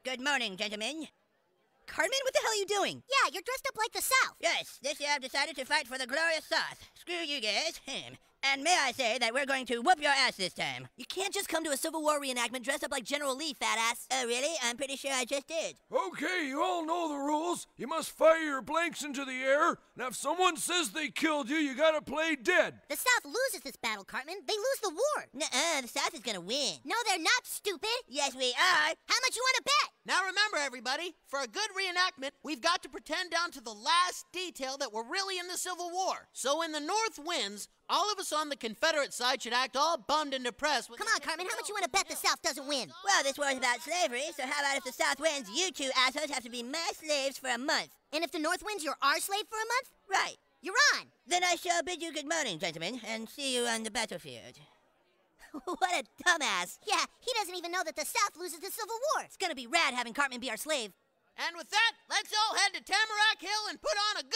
Good morning, gentlemen. Cartman, what the hell are you doing? Yeah, you're dressed up like the South. Yes, this year I've decided to fight for the glorious South. Screw you guys. And may I say that we're going to whoop your ass this time. You can't just come to a Civil War reenactment dressed up like General Lee, fat ass. Oh, really? I'm pretty sure I just did. Okay, you all know the rules. You must fire your blanks into the air, and if someone says they killed you, you gotta play dead. The South loses this battle, Cartman. They lose the war. Nuh-uh, the South is gonna win. No, they're not, stupid. Yes, we are. How much you want to bet? Now remember, everybody, for a good reenactment, we've got to pretend down to the last detail that we're really in the Civil War. So when the North wins, all of us on the Confederate side should act all bummed and depressed. Come on, Cartman, how much you want to bet the South doesn't win? Well, this war is about slavery, so how about if the South wins, you two assholes have to be my slaves for a month. And if the North wins, you're our slave for a month? Right. You're on. Then I shall bid you good morning, gentlemen, and see you on the battlefield. What a dumbass. Yeah, he doesn't even know that the South loses the Civil War. It's gonna be rad having Cartman be our slave. And with that, let's all head to Tamarack Hill and put on a good